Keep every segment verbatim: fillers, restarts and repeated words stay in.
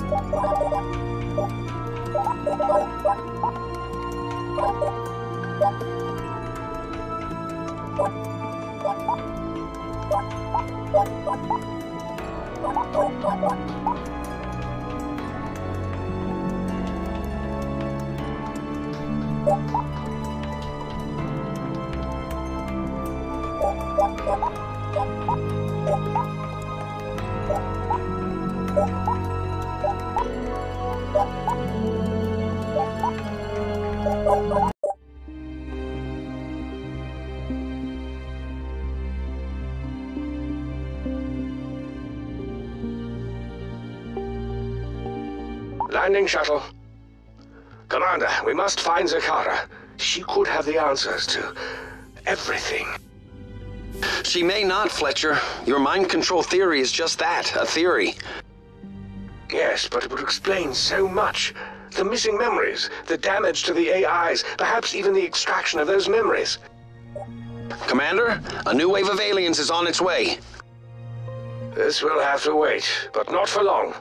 Landing shuttle. Commander, we must find Zakara. She could have the answers to everything. She may not, Fletcher. Your mind control theory is just that, a theory. Yes, but it would explain so much. The missing memories, the damage to the A Is, perhaps even the extraction of those memories. Commander, a new wave of aliens is on its way. This will have to wait, but not for long.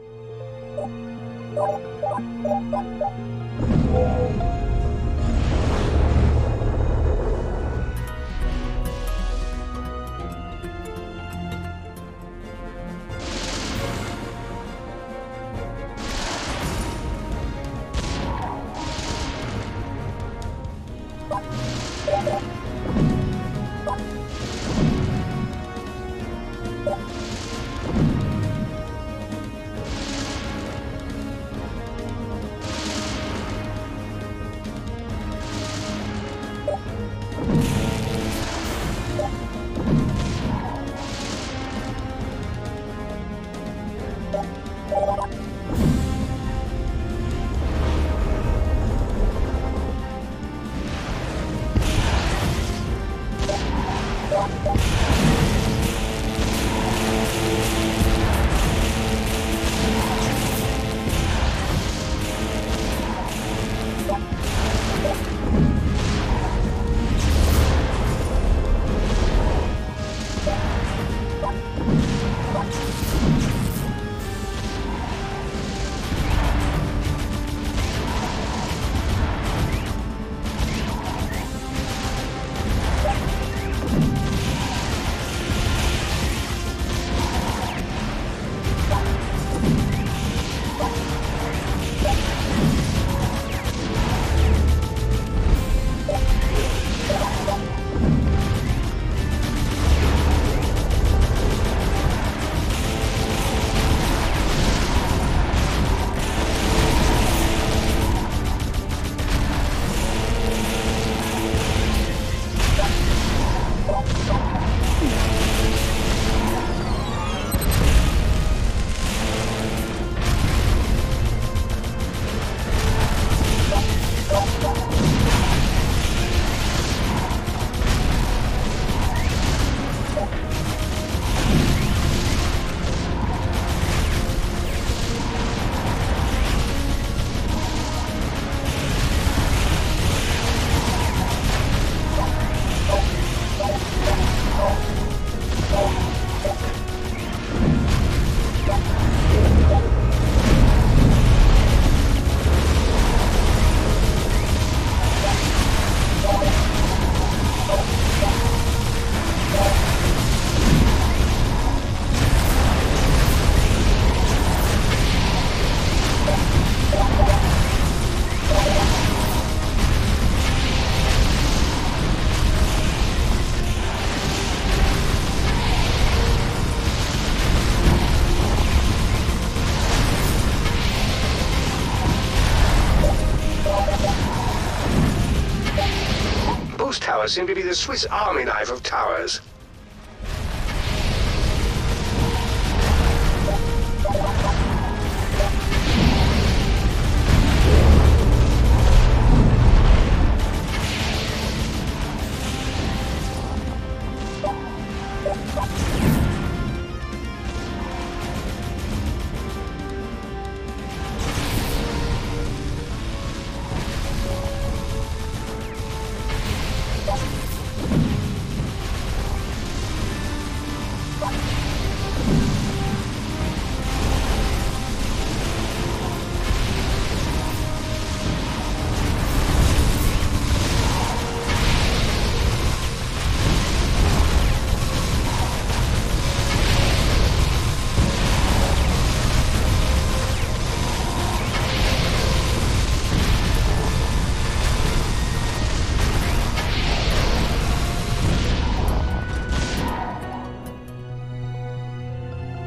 Towers seem to be the Swiss Army knife of towers.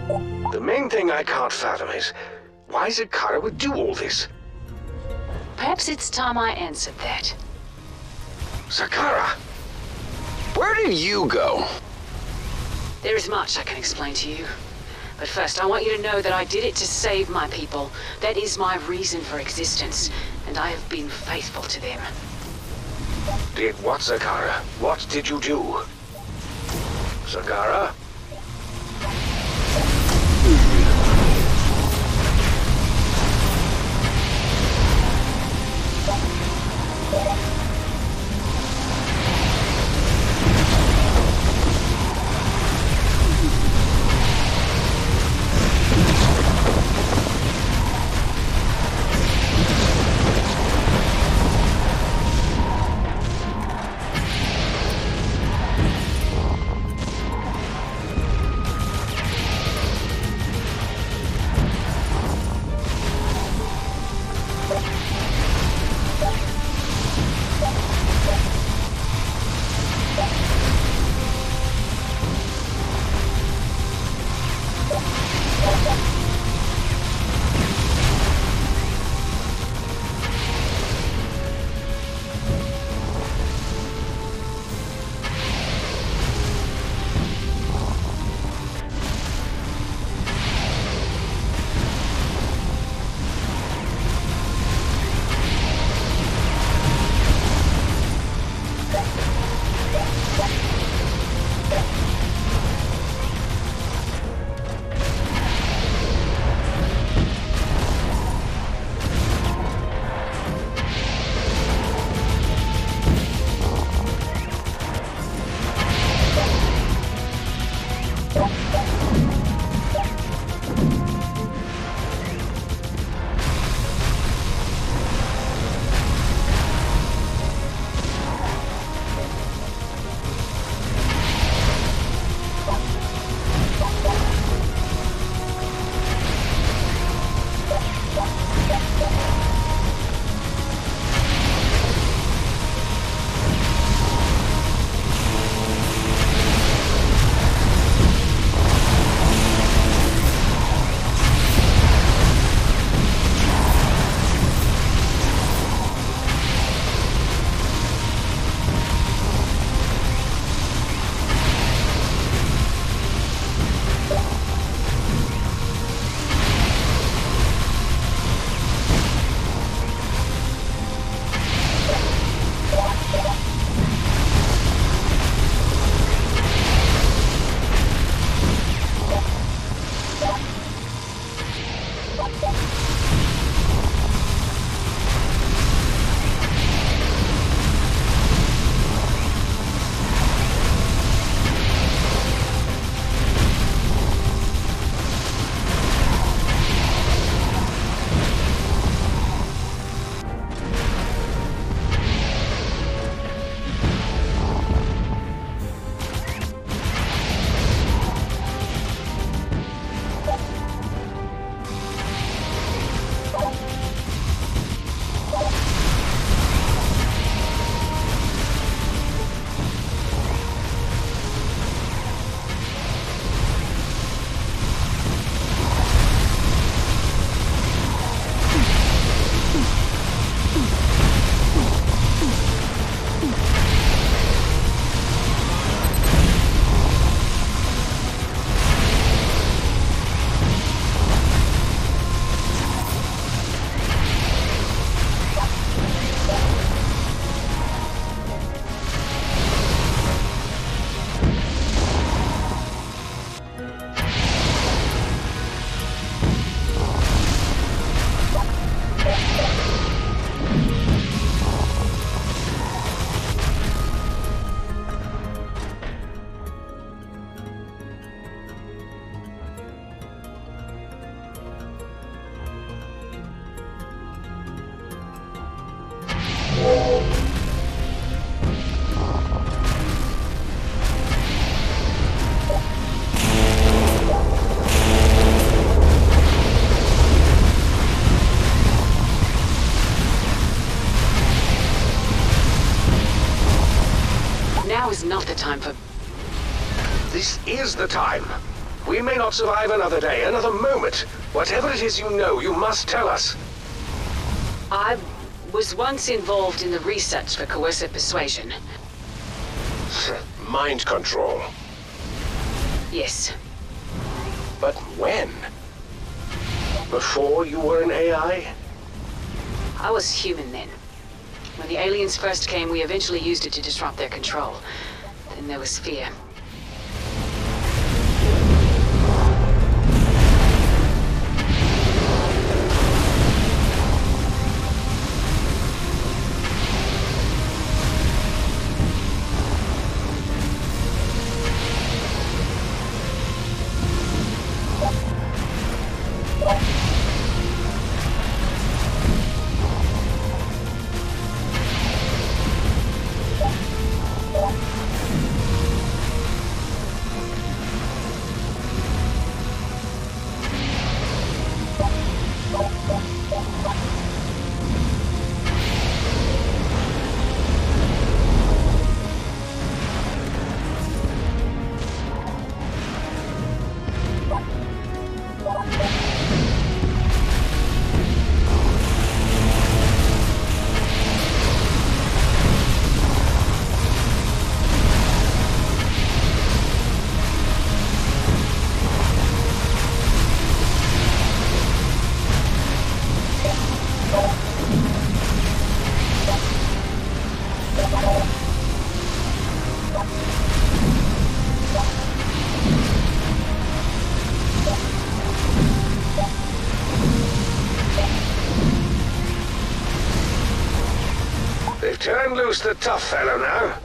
The main thing I can't fathom is, why Zakara would do all this? Perhaps it's time I answered that. Zakara! Where did you go? There is much I can explain to you. But first, I want you to know that I did it to save my people. That is my reason for existence, and I have been faithful to them. Did what, Zakara? What did you do? Zakara? Now is not the time for... This is the time. We may not survive another day, another moment. Whatever it is you know, you must tell us. I was once involved in the research for coercive persuasion. Mind control. Yes. But when? Before you were an A I? I was human then. When the aliens first came, we eventually used it to disrupt their control. Then there was fear. Turn loose the tough fellow now.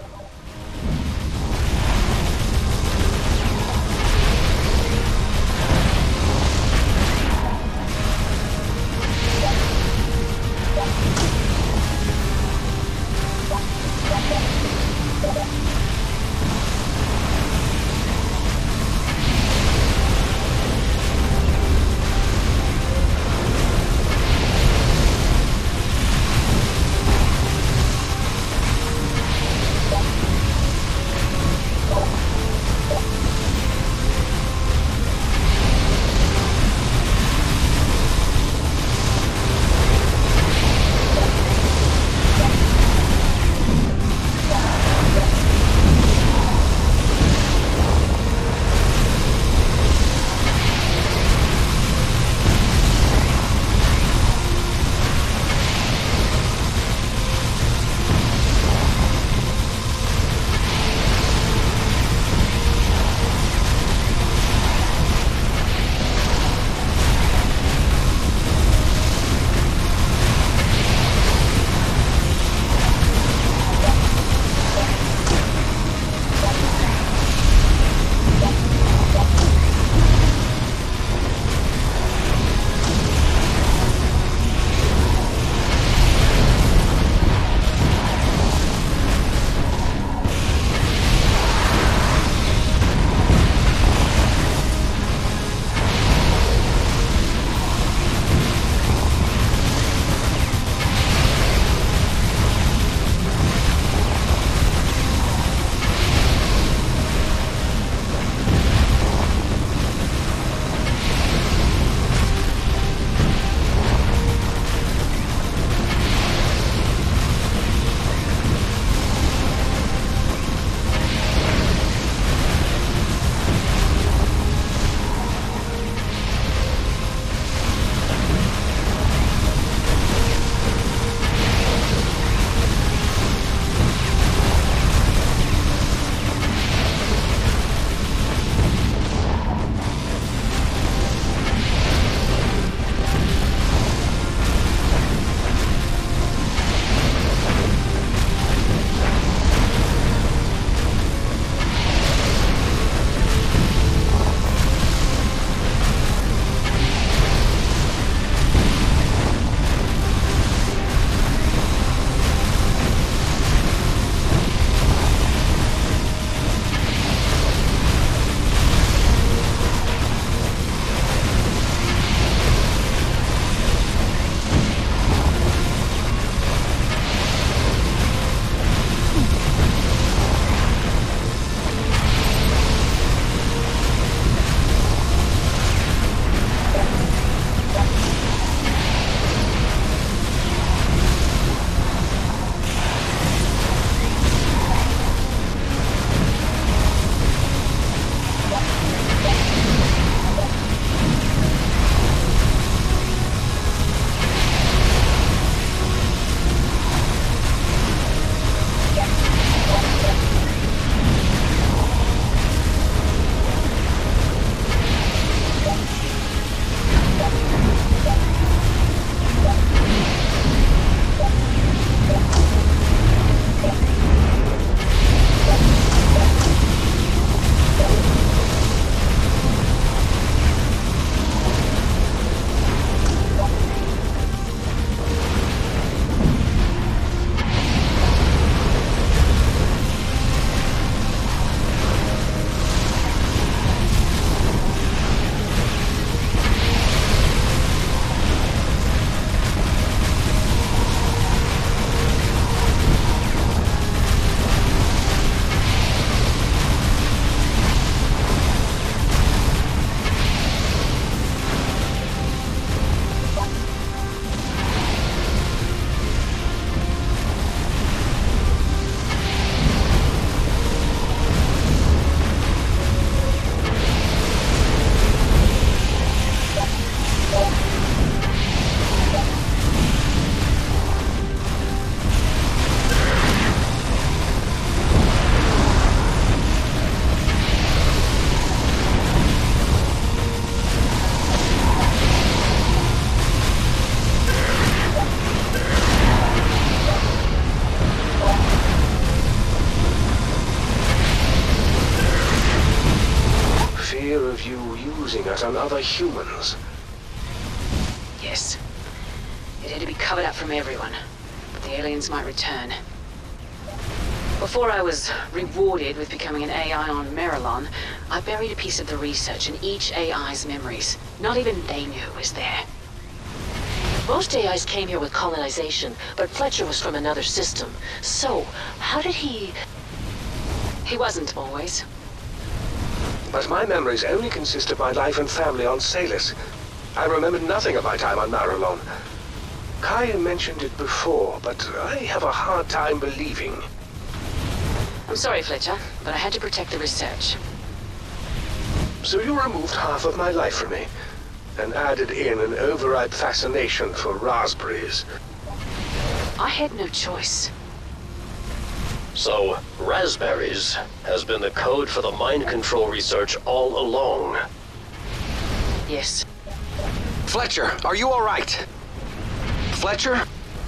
of you using it on other humans. Yes. It had to be covered up from everyone, but the aliens might return. Before I was rewarded with becoming an A I on Marilon, I buried a piece of the research in each A I's memories. Not even they knew it was there. Most A Is came here with colonization, but Fletcher was from another system. So, how did he... He wasn't always. But my memories only consist of my life and family on Salus. I remembered nothing of my time on Marilon. Kaya mentioned it before, but I have a hard time believing. I'm sorry, Fletcher, but I had to protect the research. So you removed half of my life from me, and added in an overripe fascination for raspberries. I had no choice. So, raspberries has been the code for the mind control research all along. Yes. Fletcher, are you all right? Fletcher?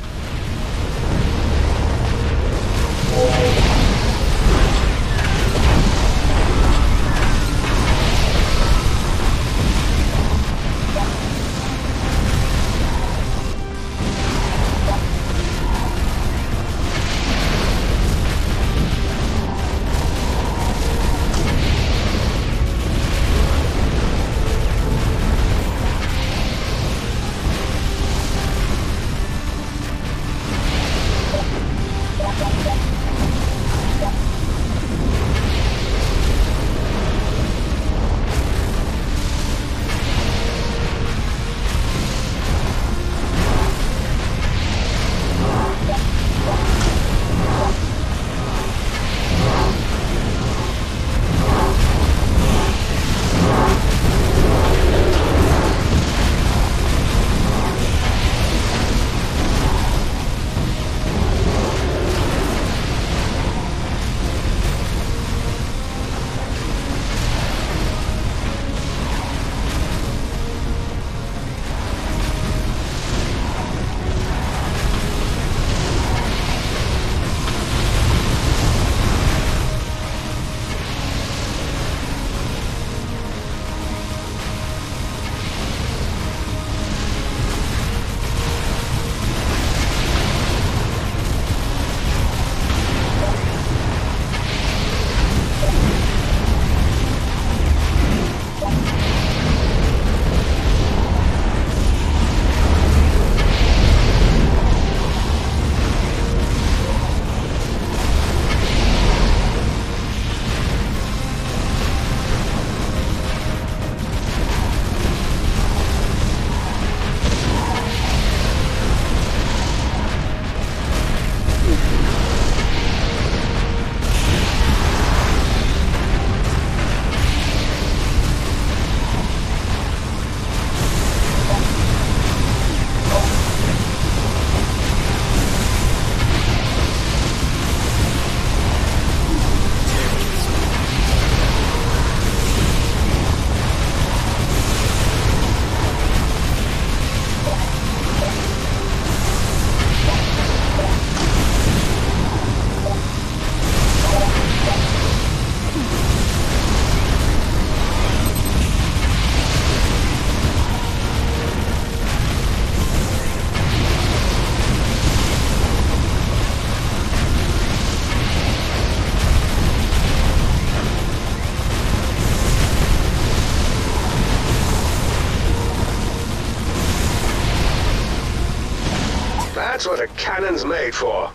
That's what a cannon's made for.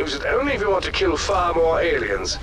Use it only if you want to kill far more aliens.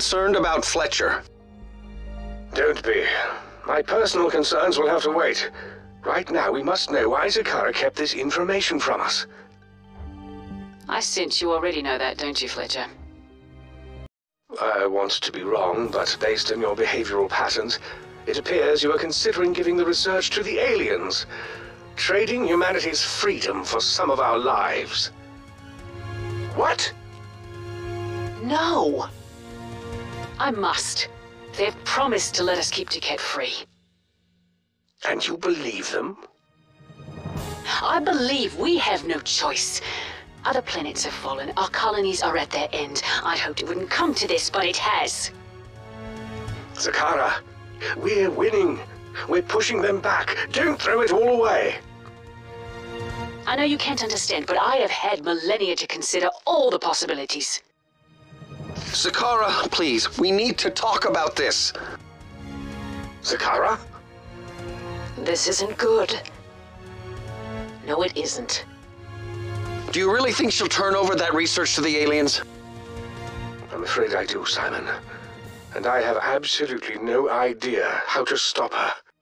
concerned about Fletcher. Don't be. My personal concerns will have to wait. Right now, we must know why Zakara kept this information from us. I sense you already know that, don't you, Fletcher? I want to be wrong, but based on your behavioral patterns, it appears you are considering giving the research to the aliens, trading humanity's freedom for some of our lives. What? No! I must. They've promised to let us keep Duquette free. And you believe them? I believe we have no choice. Other planets have fallen. Our colonies are at their end. I'd hoped it wouldn't come to this, but it has. Zakara, we're winning. We're pushing them back. Don't throw it all away. I know you can't understand, but I have had millennia to consider all the possibilities. Zakara, please, we need to talk about this. Zakara? This isn't good. No, it isn't. Do you really think she'll turn over that research to the aliens? I'm afraid I do, Simon. And I have absolutely no idea how to stop her.